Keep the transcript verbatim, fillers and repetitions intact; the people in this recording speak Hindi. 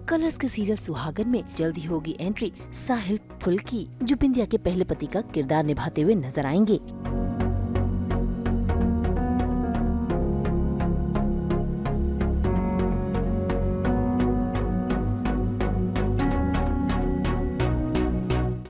कलर्स के सीरियल सुहागन में जल्दी होगी एंट्री साहिल फुल की, जो बिंदिया के पहले पति का किरदार निभाते हुए नजर आएंगे।